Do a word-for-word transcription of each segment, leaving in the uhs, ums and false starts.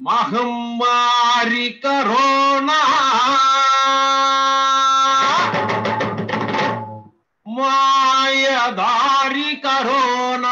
మహమ్మారి కరోనా మాయదారి కరోనా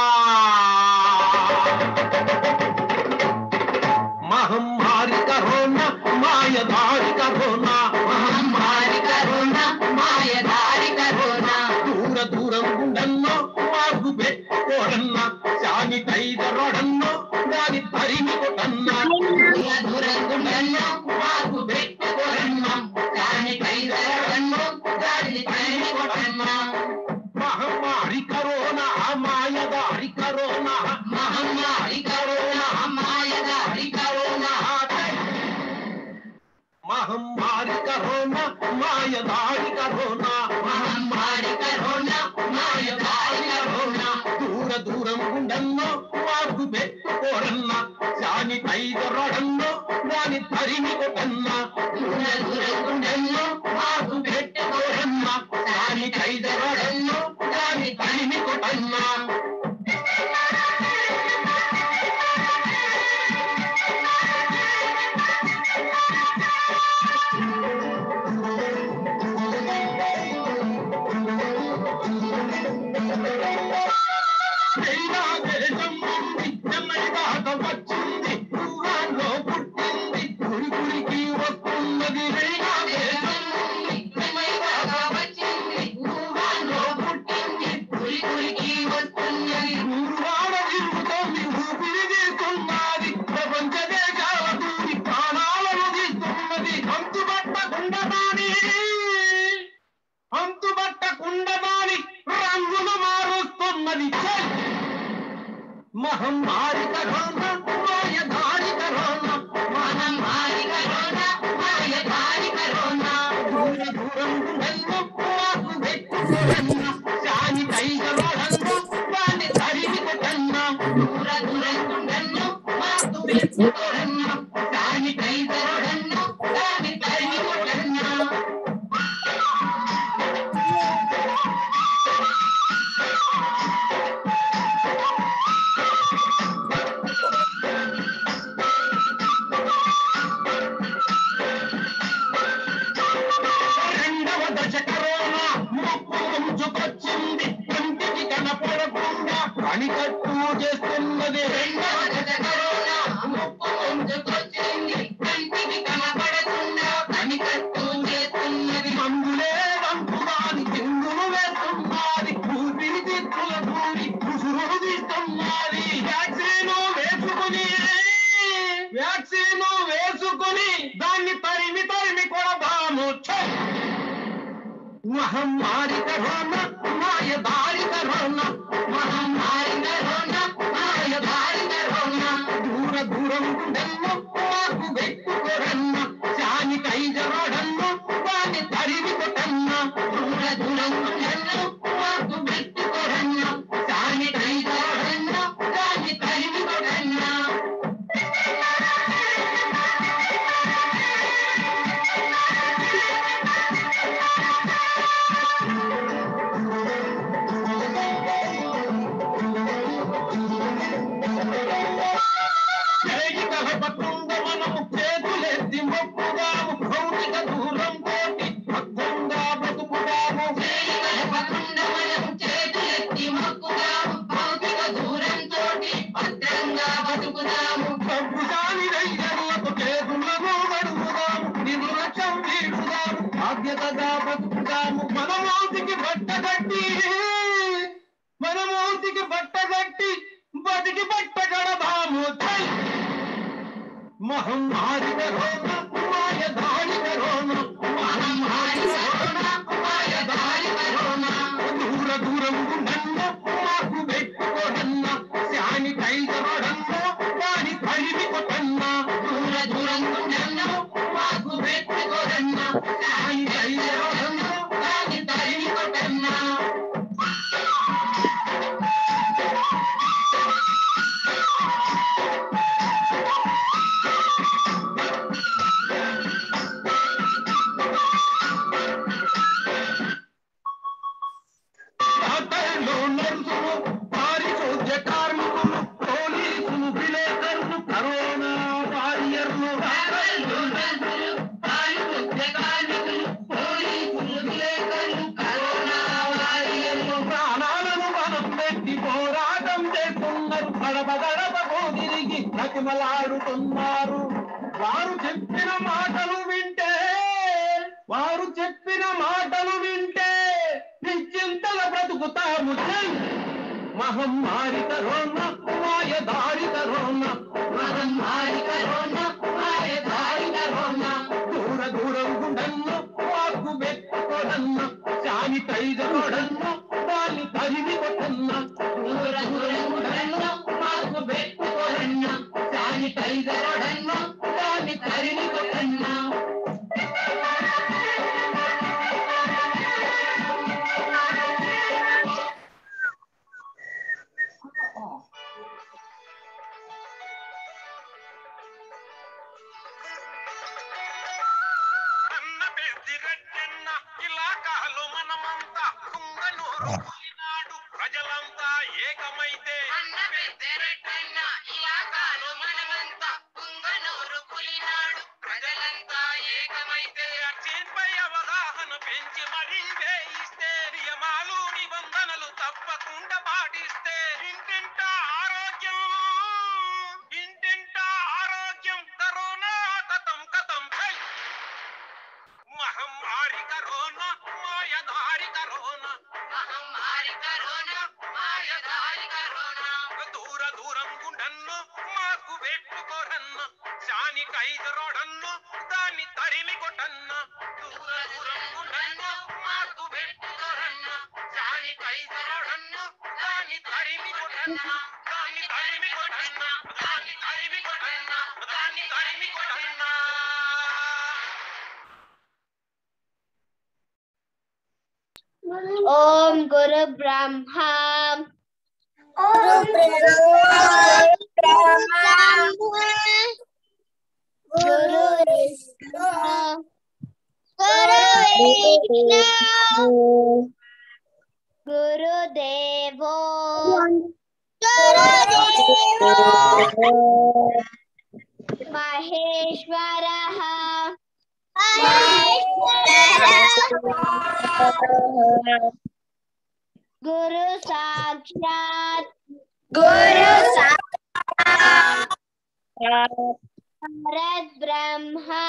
మహమ్మారి కరోనా మాయదారి కరోనా మహమ్మారి కరోనా మాయదారి కరోనా దూర దూరం ఉండన్నో మాకు పెట్టుకోడన్నా శానిటైజర్ వాడన్నో దాని పరిమి కొట్టన్నా దూర దూరం ఉండన్నో మాకు పెట్టుకోడన్నా శానిటైజర్ వాడన్నో దాని పరిమి కొట్టన్నా మహమ్మారి కరోనా మాయదారి కరోనా మహమ్మారి కరోనా మాయదారి కరోనా మహమ్మారి కరోనా మాయదారి కరోనా మహమ్మారి కరోనా మాయదారి కరోనా దూర దూరం ఉండన్నో మాకు పెట్టుకోరన్నా శానిటైజర్ వాడన్నో దాని తరిమి కొట్టన్నా దూర దూరం ఉండన్నో మాకు పెట్టుకోరన్నా శానిటైజర్ వాడన్నో దాని తరిమి కొట్టన్నా చైనా దేశం నుండి చెన్నై దాకా వచ్చింది ఊహాల్లో పుట్టింది గురి గురికి వస్తున్నది చైనా దేశం దేశం చెన్నై దాకా వచ్చింది ఊహాలో పుట్టింది గురి గురికి వస్తున్నది ఊరువాడ తిరుగుతోంది ఊపిరి తీస్తున్నది ప్రపంచ దేశాల దూరి ప్రాణాలను తీస్తున్నది అంతుబట్టకుండదాని అంతుబట్టకుండదాని రంగులు మారుస్తున్నది మహమ్మారి కరోనా మాయదారి కరోనా మహమ్మారి కరోనా మాయదారి కరోనా దూర దూరం ఉండన్నో మాకు పెట్టుకోరన్నా శానిటైజర్ వాడన్నో దాన్ని తరిమి కొట్టన్నా దూర దూరం ఉండన్నో మాకు పెట్టుకోరన్నా శానిటైజర్ వాడన్నో దాని తరిమి కొట్టన్నా రెండవ దశ కరోనా ముప్పు ముంచుకొచ్చింది కంటికి కనపడకుండా కనికట్టు చేస్తున్నది రెండవ దశ కరోనా ముప్పు ముంచుకొచ్చింది కంటికి కనపడకుండా కనికట్టు చేస్తున్నది మందులే వంపుదాని చిందులు వేస్తున్నది ఊపిరి తిత్తుల దూరి ఉసురు తీస్తున్నది వ్యాక్సిన్ వేసుకుని వ్యాక్సిన్ వేసుకుని దాన్ని తరిమి తరిమి కొడదాము మహమ్మారి కరోనా మాయదారి కరోనా మహమ్మారి కరోనా మాయదారి కరోనా దూర దూరం ఉండన్నో మాకు పెట్టుకోరన్నా శానిటైజర్ వాడన్నో దాన్ని తరిమి కొట్టన్నా దూర దూరం ఉండన్నో మాకు పెట్టుకోరన్నా శానిటైజర్ వాడన్నో దాన్ని తరిమి కొట్టన్నా చేయి కలపకుండా మనము చేతులెత్తి మొక్కుదాము భౌతిక దూరం తోటి భద్రంగా బతుకుదాము చేయి కలపకుండా మనం చేతులెత్తి మొక్కుదాము భౌతిక దూరంతోటి భద్రంగా బతుకుదాము డబ్బు దాని రైతులకు చేతులను నడుపుదాము నిర్లక్ష్యం వీడుదాము బాధ్యతగా బతుకుదాము మన మౌతికి బట్టగట్టి మన మౌతికి బట్టగట్టి బతికి బట్టగడదాము మహమ్మారి కరోనా మాయదారి కరోనా మహమ్మారి కరోనా మాయదారి కరోనా దూర దూరం ఉండన్నో మాకు పెట్టుకోడన్నా శానిటైజర్ వాడన్నో దాని తరిమి కొట్టన్నా దూర దూరం ఉండన్నో మాకు పెట్టుకోరన్నా శానిటైజర్ వాడన్నో దాన్ని తరిమి కొట్టన్నా డాక్టర్లు నతిమలాడుతున్నారు. వారు చెప్పిన మాటలు వింటే వారు చెప్పిన మాటలు వింటే నిశ్చింతల బ్రతుకుతాము. మహమ్మారి కరోనా మాయదారి కరోనా మహమ్మారి కరోనా మాయదారి కరోనా దూర దూరం గుండన్ను వాకు పెట్టుకోడన్న శానిటైజర్ కొడన్న దాన్ని తరిమి కొట్టన్న దూర దూరం గుండన్ను మాకు పెట్టుకోడన్న శానిటైజర్ కొడన్న దాన్ని తరిమి కొట్టన్న ఇలాకాలో మనమంతా కుంగనూరు నాడు ప్రజలంతా ఏకమైతే అన్న పెద్దరెడ్డన్న ఇలాకాలో మనమంతా కుంగనూరు పులినాడు ప్రజలంతా ఏకమైతే వ్యాక్సిన్పై అవగాహన పెంచి మరిందే ఇస్తే నియమాలు నిబంధనలు తప్పకుండా పాటిస్తే ఇంటింటా ఆరోగ్యం ఇంటింటా ఆరోగ్యం కరోనా కథం కథం హై మహమ్మారి కరోనా మాయదారి కరోనా మహమ్మారి కరోనా మాయదారి కరోనా దూర దూరం గుండన్ను మాకు పెట్టుకోరన్న శానిటైజరోడన్ను దాన్ని తరిమి కొట్టన్న దూర దూరం గుండన్ను మాకు పెట్టుకోరన్న శానిటైజరోడన్ను దాన్ని తరిమి కొట్టన్న దాన్ని తరిమి కొట్టన్న దాన్ని తరిమి కొట్టన్న దాన్ని తరిమి కొట్టన్న ओम गुरु ब्रह्मा गुरु ब्रह्मा गुरु विष्णु गुरु विष्णु गुरु देवो गुरुदेवो महेश्वरः गुरु साक्षात् गुरु परत ब्रह्मा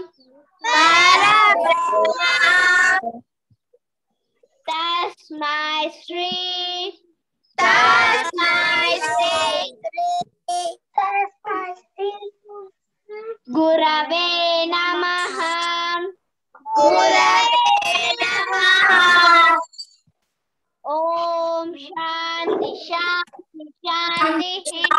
तस्मै श्री गुरवे नमः ओम शांति शांति शांति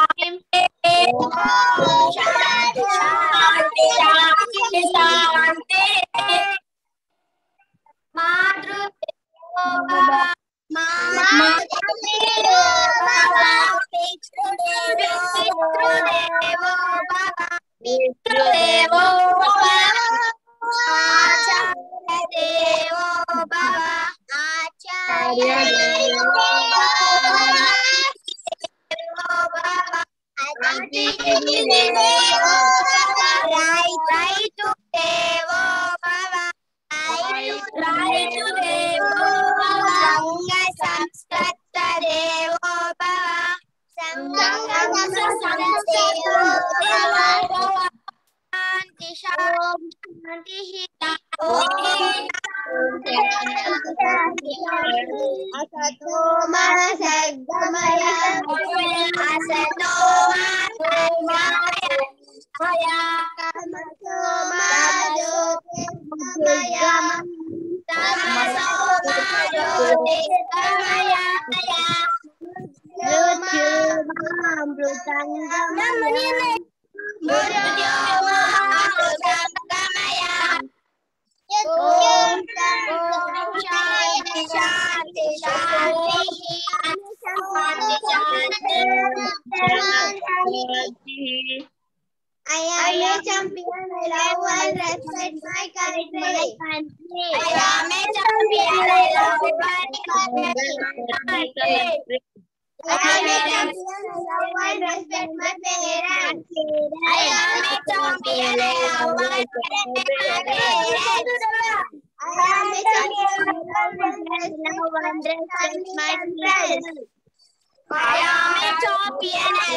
मातृदेवो भव मातृदेवो भव पितृदेवो भव पितृदेवो भव आचार्यदेवो भव आचार्यदेवो भव अतिथिदेवो भव రైతుదేవో భవ రైతుదేవో భవ సంఘ సంస్కర్తదేవో భవ సంఘ సంస్కర్తదేవో భవ శాంతి శాంతి असतो मा सद्गमय असतो मा सद्गमय कर्मसो मा ज्योतिर्गमय तमसो मा ज्योतिर्गमय मृत्युमामृतङ्गमय मृत्युमामृतङ्गमय ओम शांति शांति शांति शांति शांति I am a champion. I love and respect my country. I am a champion. I love and respect my country. I am a champion. I love and respect my parents. I am a champion. I love and respect my parents. I am a champion. I love and respect my friends. I am a champion. I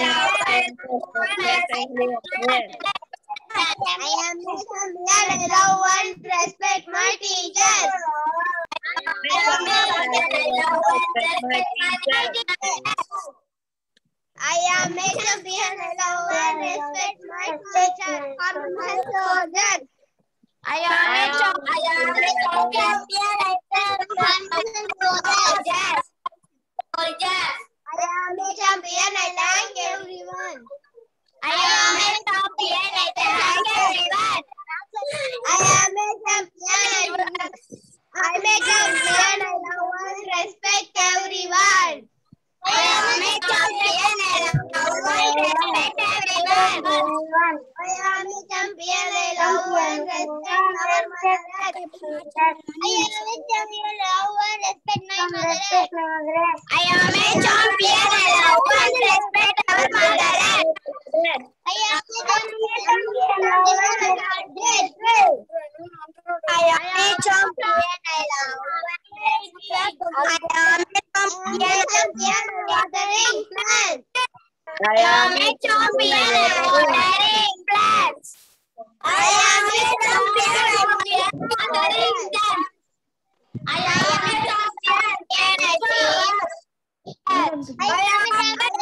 am a champion. I love and respect my teachers. I am a champion. I love and respect my teachers. I am a champion. I love and respect my teachers. My soldiers. I am a champion. I am a champion. I love soldiers. Soldiers. I am a champion. I thank everyone. I am a champion. I thank everyone. I am a champion. I am a champion. I love and respect everyone. I am a champion. I love and respect everyone. I am a champion. I love and respect our mother. I am a champion. I love and respect my mother. I am a champion. I love and respect our mother. I am a champion. I love and respect. I am a champion. I love and respect. I am a champion. Watering plants. I am a champion. Watering plants. I am a champion. Watering plants. I am a champion. I am a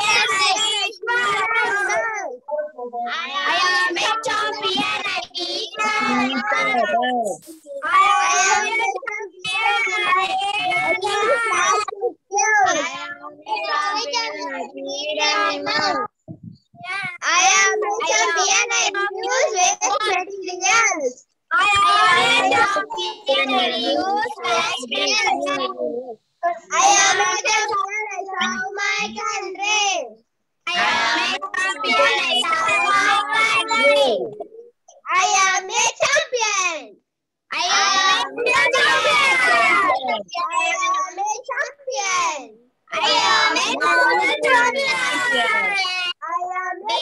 I am a champion. I eat. I am a I am a champion. I use waste materials. I am a champion. I use waste materials. I am a champion. I serve my country. I am a champion. I serve my country. I am a champion. I am a champion. I am a champion. I am a champion. I am a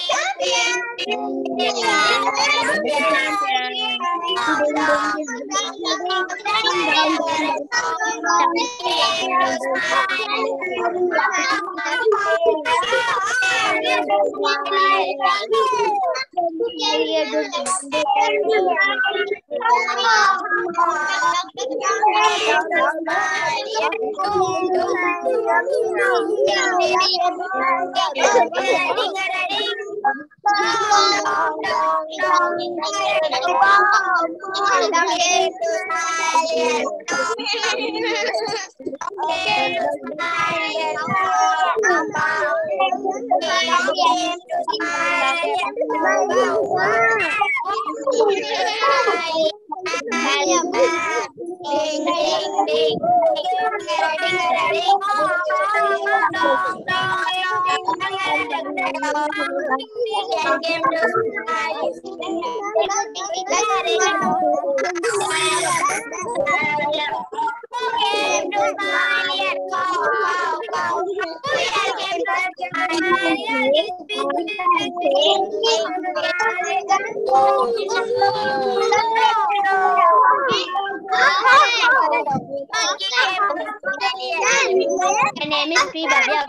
My name is Sri Bhavya.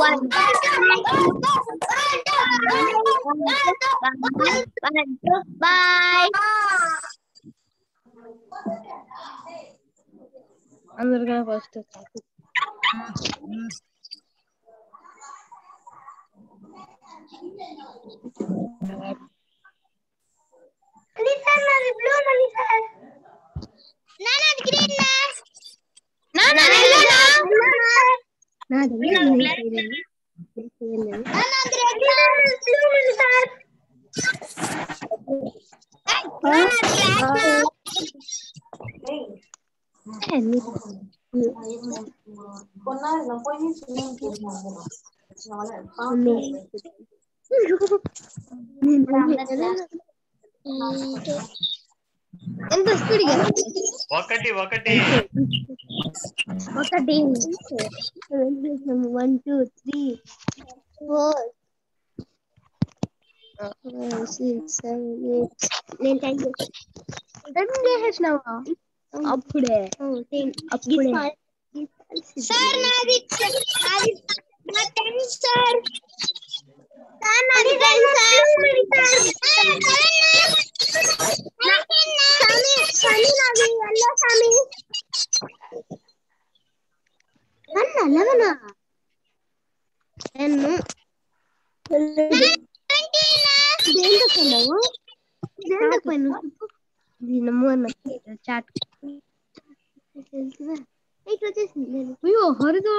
one, one, two, bye. అందరికీ first ఎంత స్పీడ్గా ఒకటి ఒకటి ఒకటి one two three four six seven eight నేను time చేసేసినావా అప్పుడే అప్పుడే సార్ నాది నాది నా టెన్ సార్ సార్ నాది టెన్ సార్ సామి సామి నాది అల్ల సామి అన్న లవనా ఎన్ను దేంతో కొన్నావు దేంతో కొన్నావు దీనము అన్న చాట్ తెలుసుగా ఇట్లా వచ్చేసింది అయ్యో హరిదో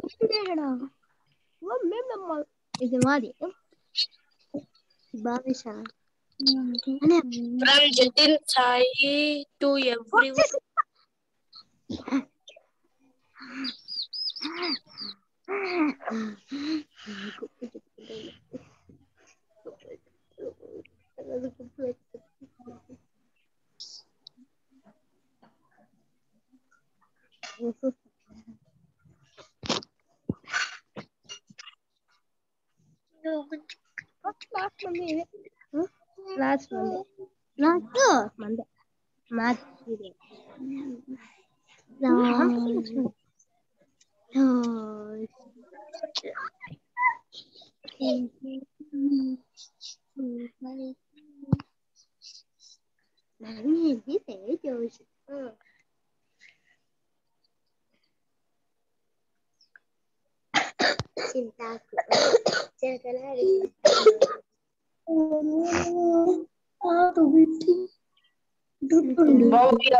మేము ఇది మాది బావిషా From Jatin Sai to everyone. Last Monday. Huh? Last Monday. Last Monday. March. Last. Nani ini saya jauh. Cintaku. Cinta lari. Ah, tu binti. Bhavya.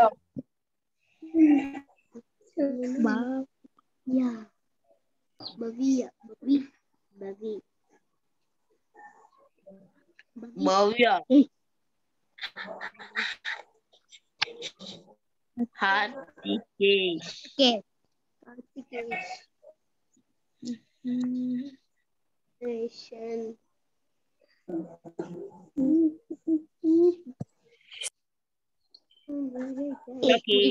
Bhavya. Bhavya. Bhavi. Bhavi. Bhavya. Hartikesh. Okay. Hartikesh. Nation. Okay.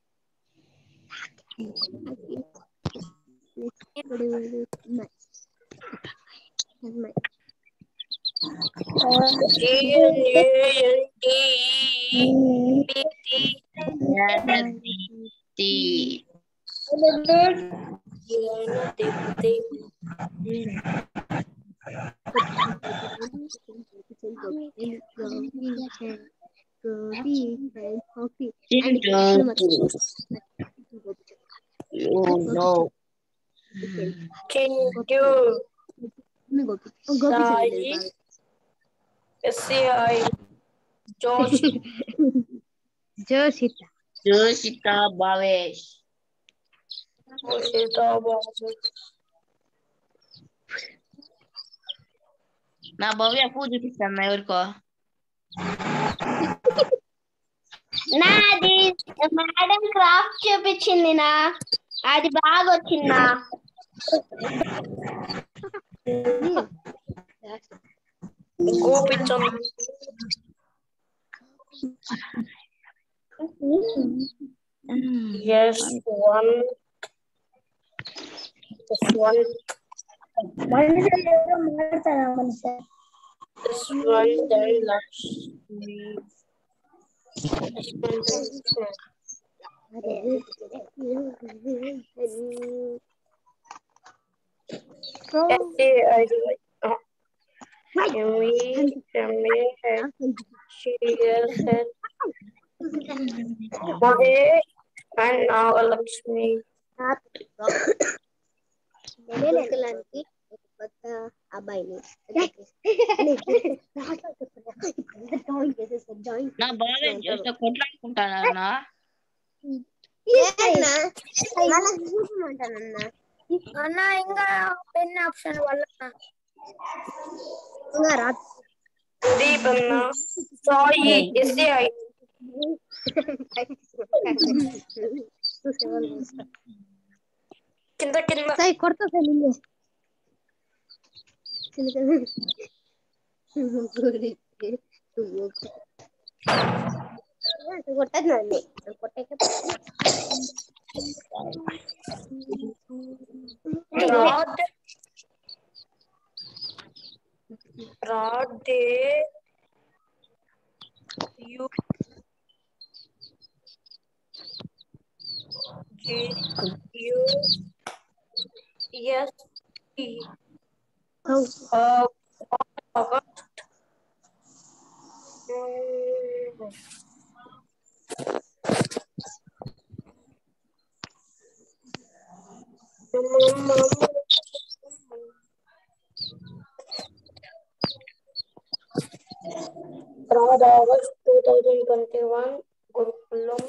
Oh no. Can you Sai S A I Josh Joshita. Joshita Bhavesh Joshita Bhavesh నా భవ్య పూజ చూపిస్తాను ఎవరికో నాది madam craft చూపించింది నా అది బాగా వచ్చిందా గోపించం yes one this one this one then last S A I uh, M E M A H C S N Mahesh and Nagalakshmi. ఎన్నికలకి ఒక కొత్త అబ్బాయిని నా బాగా జస్ట్ కొట్లాడుకుంటానన్నా అన్న ఇంకా పెన్ ఆప్షన్ వల్ల దీప్ అన్న సాయి S A I కింద కింద సాయి కొడతా సార్ నిన్ను కొట్టదు కొట్టే Rad Radhe U G U S T uh, August Third August twenty twenty-one Gurukulam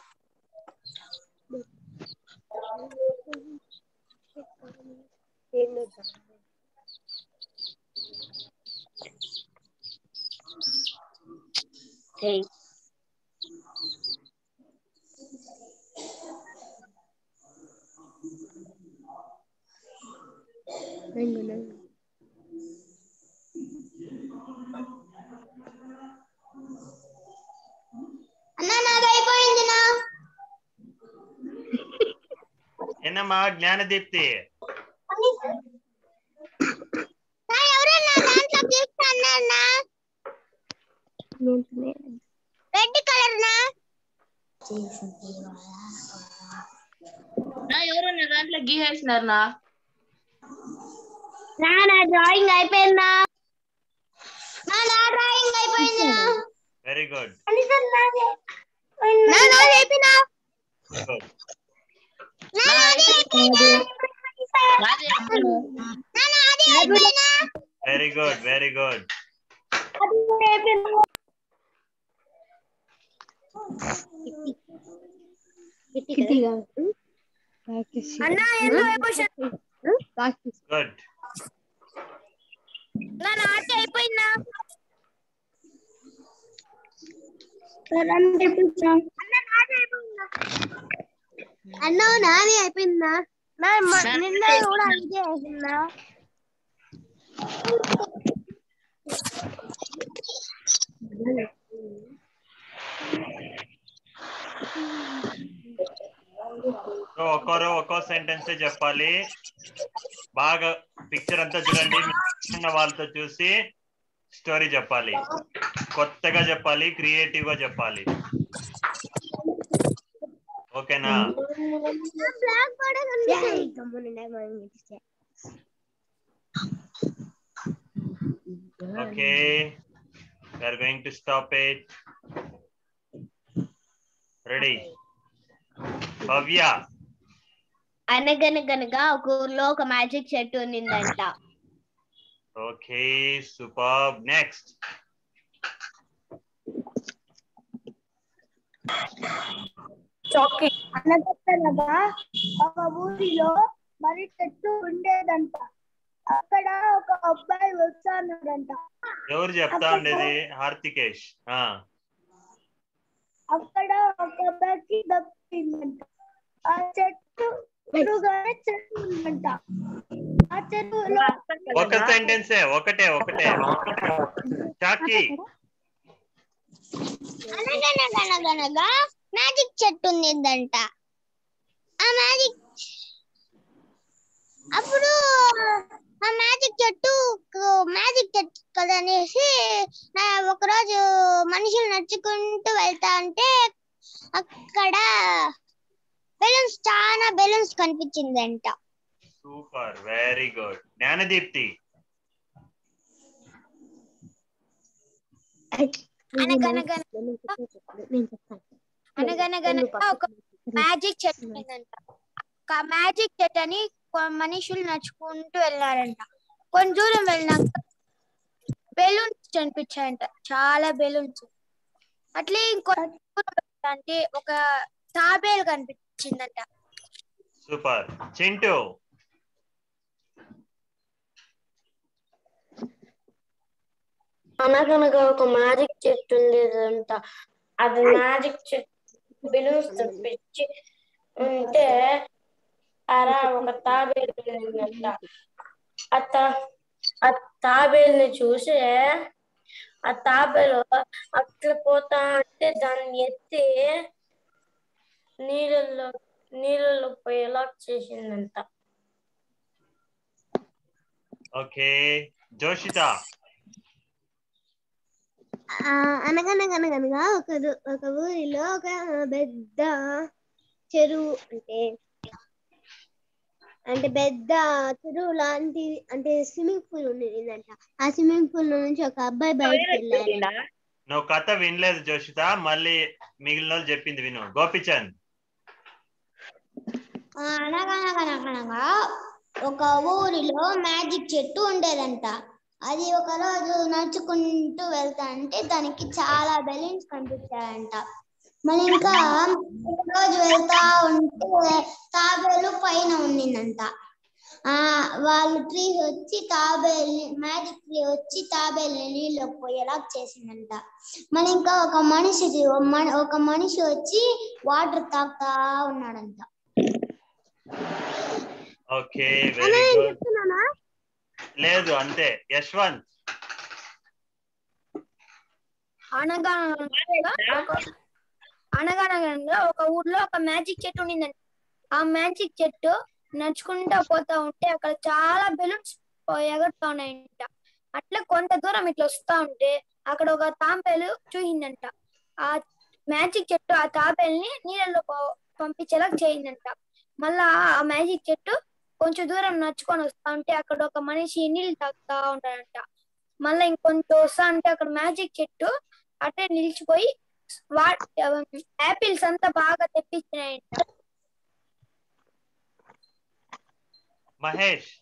Hey. అన్న నాది అయిపోయింది నా ಏನಮ್ಮ ಜ್ಞಾನದೀಪ್ತಿ నా ఎవరన్నా దాంట్లో గిఫ్ట్ అన్నా రెడ్ కలర్ నా నా ఎవరన్నా దాంట్లో గీసేసినారు నా నా నా డ్రాయింగ్ అయిపోయిందా? నా నా డ్రాయింగ్ అయిపోయింది నా వెరీ గుడ్ నా నాది అయిపోయినా గుడ్ నా నాది అయిపోయిందా నాది అయిపోయింది. నా నాది అయిపోయినా వెరీ గుడ్ వెరీ గుడ్ అన్న ఎన్నో అయిపోయింది గుడ్ నా నాది అయిపోయిందా అన్న నాది అయిపోయిందా నా నిన్న కూడా ఇదే అయిపోయిందా సో ఒక్కరు ఒక్కో సెంటెన్స్ చెప్పాలి. బాగా పిక్చర్ అంతా చూడండి. చిన్న వాళ్ళతో చూసి స్టోరీ చెప్పాలి. కొత్తగా చెప్పాలి, క్రియేటివ్ గా చెప్పాలి. ఓకేనా? Okay, we are going to stop it. Ready? Bhavya. అనగనగనగా ఒక ఊర్లో ఒక మ్యాజిక్ చెట్టు ఉన్నిందంట. Okay, super. నెక్స్ట్. అనగనగా ఒక ఊరిలో మరి చెట్టు ఉండేదంట. అక్కడ ఒక అబ్బాయి వచ్చాడంట. ఎవరు చెప్తా ఉండేది? హార్తికేష్. ఆ అక్కడ ఒక అబ్బాయికి దప్పిందంట. ఆ చెట్టు ఎదురుగానే చెట్టు ఉందంట. ఆ చెట్టులో ఒక సెంటెన్స్ ఒకటే ఒకటే చాకి. అనగనగనగనగా మ్యాజిక్ చెట్టు ఉందంట. ఆ మ్యాజిక్ అప్పుడు ఆ మ్యాజిక్ చెట్టు మ్యాజిక్ చెట్టు కదా అనేసి ఒకరోజు మనుషులు నడుచుకుంటూ వెళ్తా అంటే అక్కడ బెలూన్స్ చాలా బెలూన్స్ కనిపించిందంట. Super, very good. జ్ఞానదీప్తి. అనగనగనగా అనగనగనగా ఒక మ్యాజిక్ చెట్టు ఉందంట. మ్యాజిక్ చెట్టు అని మనుషులు నడుచుకుంటూ వెళ్ళారంట. కొంచెం దూరం వెళ్ళినాక బెలూన్స్ కనిపించాయంట, చాలా బెలూన్స్. అట్లే ఇంకో అంటే ఒక తాబేలు కనిపించిందంట. సూపర్. చింటూ. అనగనగా ఒక మ్యాజిక్ చెట్టు ఉండేదంట. అది మ్యాజిక్ చెట్టు బెలూన్స్ తెప్పించి ఉంటే అలా ఒక తాబేలు ఉందంట. ఆ ఆ తాబేలుని చూసి ఆ తాబేలు అట్లా పోతా అంటే దాన్ని ఎత్తి నీళ్ళల్లో నీళ్ళలో పోయేలా చేసిందంట. ఓకే. జోషిత. అనగనగనగనగా ఒక ఒక ఊరిలో ఒక పెద్ద చెరువు అంటే అంటే పెద్ద చెరువు లాంటి అంటే స్విమ్మింగ్ పూల్ ఉండేదంట. ఆ స్విమ్మింగ్ పూల్ నుంచి ఒక అబ్బాయి బయటకు వెళ్ళాడు. నువ్వు కథ వినలేదు జోషిత, మళ్ళీ మిగిలిన వాళ్ళు చెప్పింది విను. గోపిచంద్. అనగనగనగనగా ఒక ఊరిలో మ్యాజిక్ చెట్టు ఉండేదంట. అది ఒక రోజు నడుచుకుంటూ వెళ్తా అంటే దానికి చాలా బెలూన్స్ కనిపించాయంట. మళ్ళీ ఇంకా ఒక రోజు వెళ్తా ఉంటే తాబేలు పైన ఉండిందంట. ఆ వాళ్ళు ట్రీ వచ్చి తాబేల్ని మ్యాజిక్ ట్రీ వచ్చి తాబేల్ని నీళ్ళు పోయేలా చేసిందంట. మళ్ళీ ఇంకా ఒక మనిషి ఒక మనిషి వచ్చి వాటర్ తాగుతా ఉన్నాడంట. Okay, very good. లేదు అంతే. యశ్వంత్. అనగనగా ఒక ఊర్లో ఒక మ్యాజిక్ చెట్టు ఉండిందంట. ఆ మ్యాజిక్ చెట్టు నడుచుకుంటా పోతా ఉంటే అక్కడ చాలా బెలూన్స్ ఎగురుతా ఉన్నాయంట. అట్లా కొంత దూరం ఇట్లా వస్తా ఉంటే అక్కడ ఒక తాబేలు చూసిందంట. ఆ మ్యాజిక్ చెట్టు ఆ తాబేల్ని నీళ్ళలో పంపించేలా చేయిందంట. మళ్ళా ఆ మ్యాజిక్ చెట్టు కొంచెం దూరం నడుచుకొని వస్తా ఉంటే అక్కడ ఒక మనిషి నీళ్ళు తాగుతా ఉంటాడంట. మళ్ళీ ఇంకొంచెం వస్తా ఉంటే అక్కడ మ్యాజిక్ చెట్టు అట్టే నిలిచిపోయి యాపిల్స్ అంతా బాగా తెప్పించినాయంట. మహేష్.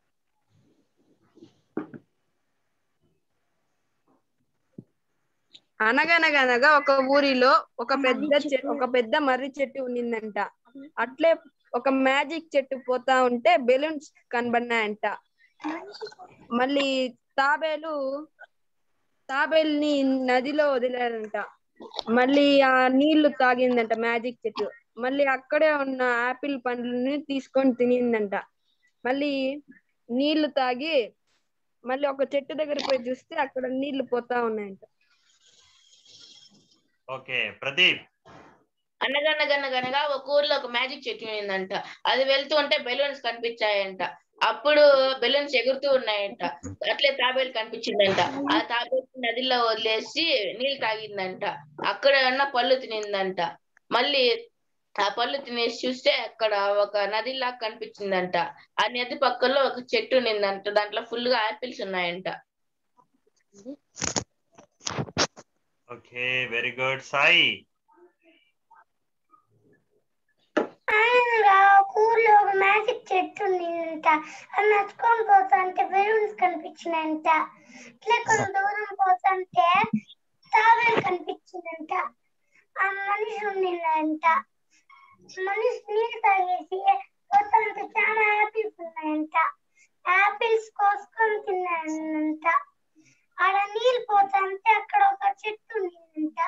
అనగనగనగా ఒక ఊరిలో ఒక పెద్ద ఒక పెద్ద మర్రి చెట్టు ఉండిందంట. అట్లే ఒక మ్యాజిక్ చెట్టు పోతా ఉంటే బెలూన్స్ కనబడినాయంట. మళ్ళీ తాబేలు తాబేల్ని నదిలో వదిలారంట. మళ్ళీ ఆ నీళ్లు తాగిందంట మ్యాజిక్ చెట్టు. మళ్ళీ అక్కడే ఉన్న ఆపిల్ పండ్లని తీసుకొని తినిందంట. మళ్ళీ నీళ్లు తాగి మళ్ళీ ఒక చెట్టు దగ్గర పోయి చూస్తే అక్కడ నీళ్లు పోతా ఉన్నాయంట. ఓకే, ప్రదీప్. అనగనగనగనగా ఒక ఊర్లో ఒక మ్యాజిక్ చెట్టు ఉందంట. అది వెళ్తూ ఉంటే బెలూన్స్ కనిపించాయంట. అప్పుడు బెలూన్స్ ఎగురుతూ ఉన్నాయంట. అట్లే తాబేలు కనిపించిందంట. ఆ తాబేలు నదిలో వదిలేసి నీళ్ళు తాగిందంట. అక్కడ ఉన్న పళ్ళు తినిందంట. మళ్ళీ ఆ పళ్ళు తినేసి చూస్తే అక్కడ ఒక నదిలా కనిపించిందంట. ఆ నది పక్కలో ఒక చెట్టు ఉండిందంట. దాంట్లో ఫుల్ గా ఆపిల్స్ ఉన్నాయంట. Okay, very good. సాయి. ఊర్లో ఒక మ్యాజిక్ చెట్టు ఉండిందంట. అది నడుచుకొని పోతాంటే బెలూన్స్ కనిపించినాయంట. ఇట్లా కొంత దూరం పోతాంటే తాబేలు కనిపించిందంట. ఆ మనిషి ఉండిందంట. మనిషి నీళ్ళు తాగేసి పోతాంటే చాలా యాపిల్స్ ఉన్నాయంట. యాపిల్స్ కోసుకొని తిన్నాయంట. ఆడ నీళ్ళు పోతాంటే అక్కడ ఒక చెట్టు ఉండిందంట.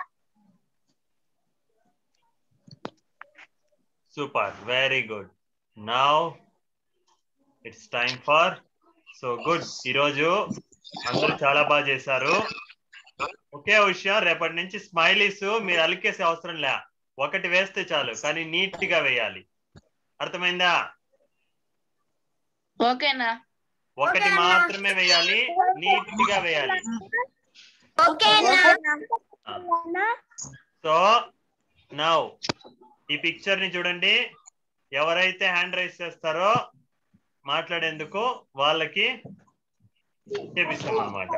Super, very good. Now it's time for so good. ఈరోజు అందరూ చాలా బాగా చేశారు. ఒకే విషయం, రేపటి నుంచి స్మైలీస్ మీరు అలికేసే అవసరం లే. ఒకటి వేస్తే చాలు, కానీ నీట్ గా వేయాలి. అర్థమైందా? ఓకేనా? ఒకటి మాత్రమే వేయాలి, నీట్ గా వేయాలి. సో నౌ ఈ పిక్చర్ ని చూడండి. ఎవరైతే హ్యాండ్ రైజ్ చేస్తారో మాట్లాడేందుకు వాళ్ళకి చేపిస్తాం అన్నమాట.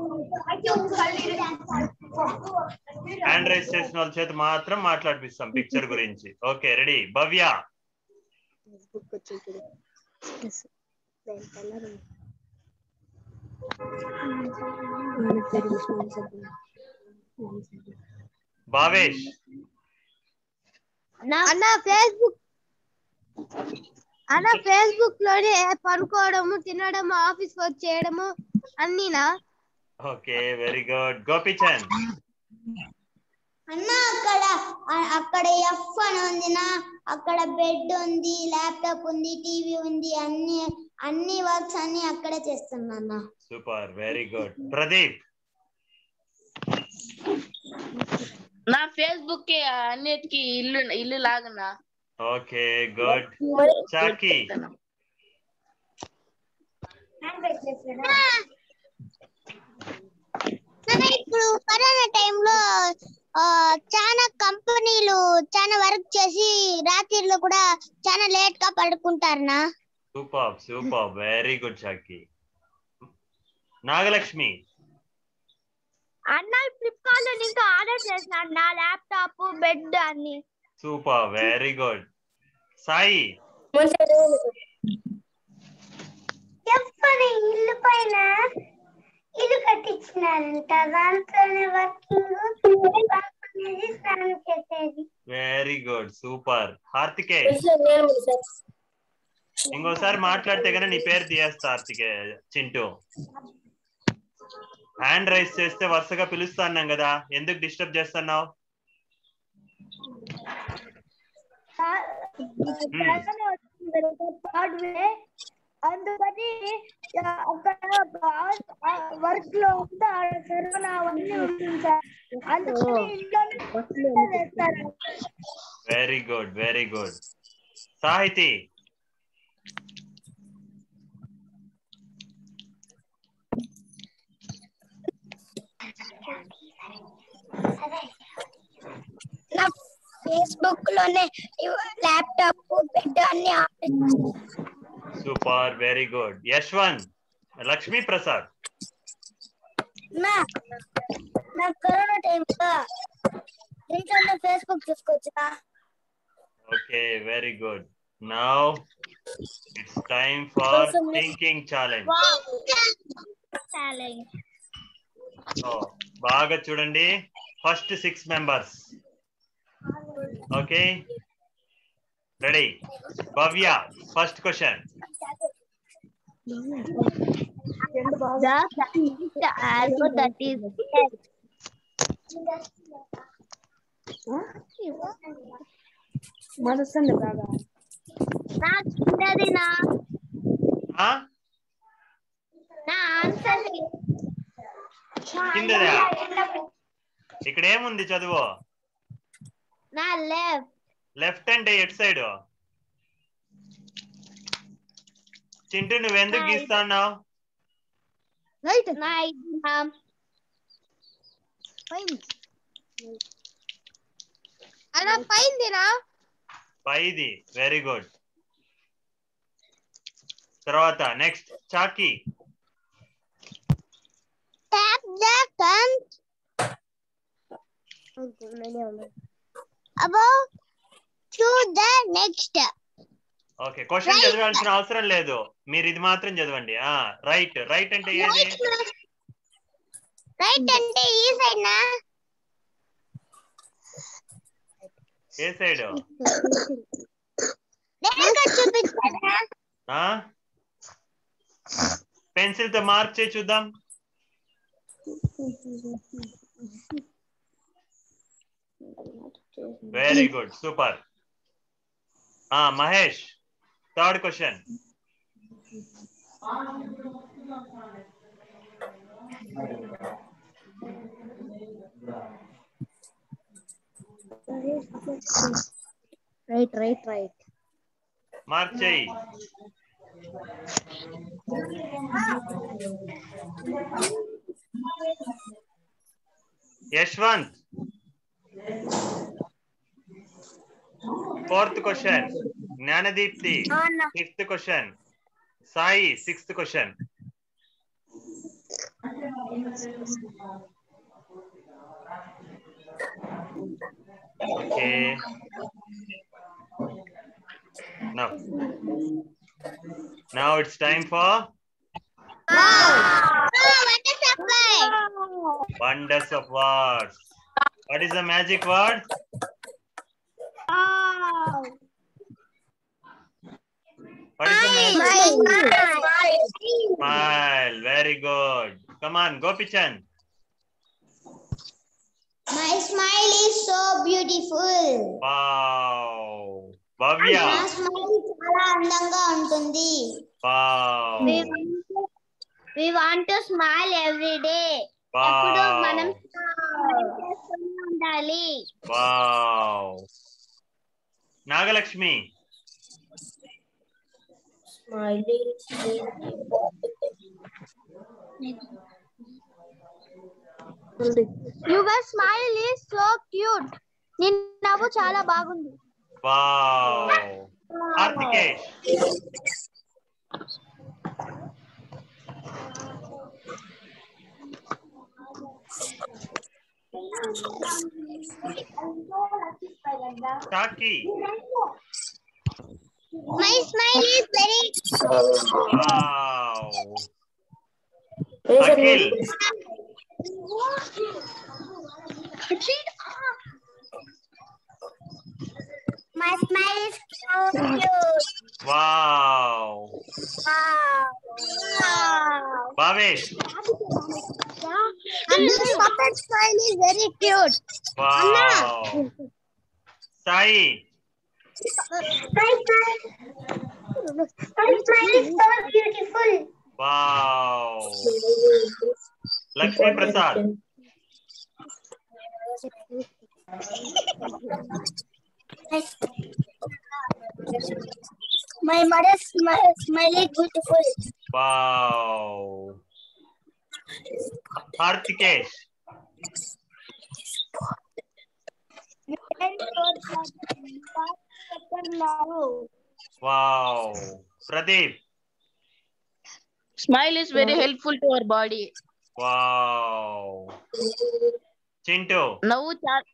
హ్యాండ్ రైస్ చేసిన వాళ్ళ చేత మాత్రం మాట్లాడిపిస్తాం పిక్చర్ గురించి. Okay ready? భవ్య భావేష్ అన్న ఫేస్బుక్ అన్న ఫేస్బుక్ లోనే పడుకోవడము, తినడము, ఆఫీస్ వర్క్ చేయడము అన్నీనా? Okay very good. గోపిచంద్ అన్న అక్కడ అక్కడ ఎఫ్ అని ఉందినా, అక్కడ బెడ్ ఉంది, ల్యాప్టాప్ ఉంది, టీవీ ఉంది, అన్ని అన్ని వర్క్స్ అన్ని అక్కడే చేస్తున్నా అన్న. Super very good. ప్రదీప్ నా ఫేస్బుక్ కి అన్నిటికి ఇల్లు ఇల్లు లాగనా. Okay good. చాకి ఇప్పుడు కరోనా టైంలో చాలా కంపెనీలు చాలా వర్క్ చేసి రాత్రిలో కూడా చాలా లేట్ గా పడుకుంటారనా. Super super very good Chaki. Nagalakshmi అన్న ఫ్లిప్కార్ట్ లో ఇంకా ఆర్డర్ చేసిన నా ల్యాప్టాప్, బెడ్ అన్ని. Super very good. సాయి చెప్పని ఇల్లు పైన ఇల్లు కట్టించినారంట, దాంట్లోనే వర్కింగ్ స్నానం చేసేది. Very good super. హార్తికేయ్ ఇంకోసారి మాట్లాడితే కనుక నీ పేరు తీయేస్తా. హార్తికేయ్ చింటూ హ్యాండ్ రైస్ చేస్తే వరుసగా పిలుస్తా అన్నాం కదా, ఎందుకు డిస్టర్బ్ చేస్తున్నావు? అందుకని అక్కడ వర్క్ లో very good very good. Sahithi Facebook లోనే ల్యాప్టాప్, బెడ్ అన్ని. Super very good. Yashwanth Lakshmi Prasad నా కరోనా టైంలో ఇంట్లో ఫేస్బుక్ చూసుకోవచ్చునా. Okay very good. Now it's time for thinking challenge. బాగా చూడండి first six members. Okay ready? Bhavya first question. మరుస్తుంది బాగా కిందదా? ఇక్కడ ఏముంది చదువు? నా లెఫ్ట్. లెఫ్ట్ అంటే ఎట్ సైడ్? చింటూ నువ్వెందుకు గీస్తున్నావు? రైట్ నా అలా పైందినా? పైది. Very good. తర్వాత next చాకి. tap the gun above to the next. Okay question చదవాల్సిన అవసరం లేదు, మీరు ఇది మాత్రం చదవండి. ఆ రైట్. రైట్ అంటే ఏది? రైట్ అంటే ఈ సైడ్ నా? ఏ సైడ్? నేను చూపిస్తానా? ఆ పెన్సిల్ తో మార్క్ చేసి చూద్దాం. Very good super. ఆ Mahesh third question. Right right right mark చేయి. Yashwanth fourth question. Gnanadeepthi fifth question. Sai, sixth question. Okay. Now, now it's time for wonders of words. What is the magic word? What is the magic? Smile. Very good. Come on, Gopichan. My smile is so beautiful. Wow. Bhavya. నా smile చాలా అందంగా ఉంటుంది. Wow. We want to smile every day. ఎప్పుడు మనం Wow. smile చేస్తూనే ఉండాలి. Wow. Nagalakshmi. Your smile is so cute. నీ నవ్వు చాలా బాగుంది. Wow. Karthikesh. Taki. My smile is very Wow. Akhil. My smile is so cute. Wow. Wow. Bhavesh. And this puppet smile is very cute. Wow. Sai. My smile, my smile is so beautiful. Wow. Lakshmi Prasad. My mother's smile, smile is beautiful. Wow. Karthikesh. Wow. Pradeep. Smile is very helpful to our body. Wow. Chintu. నవ్వు చాలా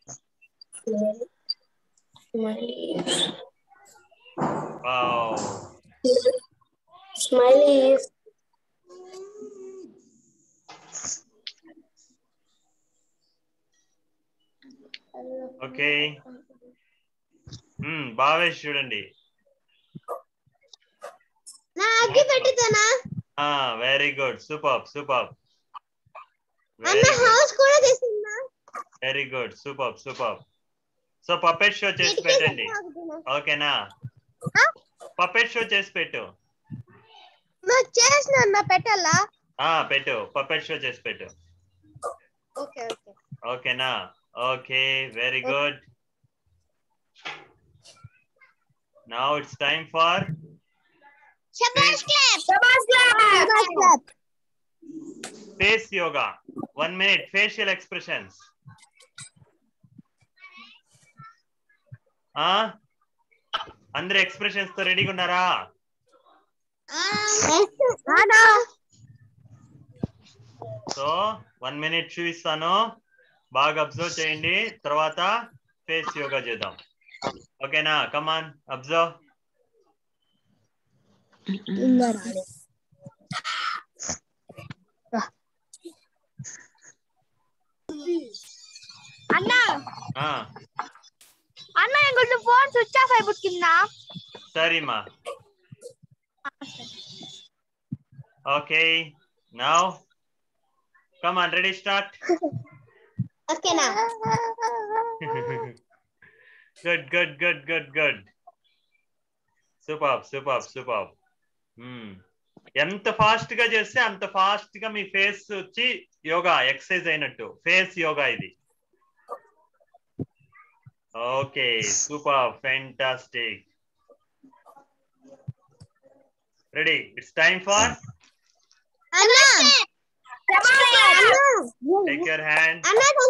Wow. Smiley is Okay. Hmm. Bhavesh చూడండి. నా అగ్గి పెట్టుతానా? Ah, very good. Superb, superb. అన్న Very good. House కూడా చేసిందా? Very good. Superb, superb. So puppet show చేసి పెట్టండి. ఓకేనా? పపెట్ షో చేసి పెట్టు. నాకు చేసిన అన్న పెట్టాలా? ఆ పెట్టు. పపెట్ షో చేసి పెట్టు. Okay okay. ఓకేనా? Okay, very good. Now it's time for శబాష్ క్లాప్. శబాష్ క్లాప్. శబాష్ clap. face yoga. One minute facial expressions. ఆ అందరూ ఎక్స్ప్రెషన్స్ తో రెడీగా ఉన్నారా? సో వన్ మినిట్ చూపిస్తాను, బాగా అబ్జర్వ్ చేయండి, తర్వాత ఫేస్ యోగా చేద్దాం. ఓకేనా? Come on observe. అన్న ఆ అన్న ఇంకొంచెం ఫోన్ స్విచ్ ఆఫ్ అయిపోతుందా? సరేమా. Okay, now come on, ready, start. ఓకేనా? Good good good good good. Super super super. ఎంత ఫాస్ట్ గా చేస్తే అంత ఫాస్ట్ గా మీ ఫేస్ వచ్చి యోగా ఎక్సర్సైజ్ అయినట్టు. ఫేస్ యోగా ఇది. Okay, super, fantastic. Ready, it's time for అన్న టేక్ యువర్ హ్యాండ్. అన్న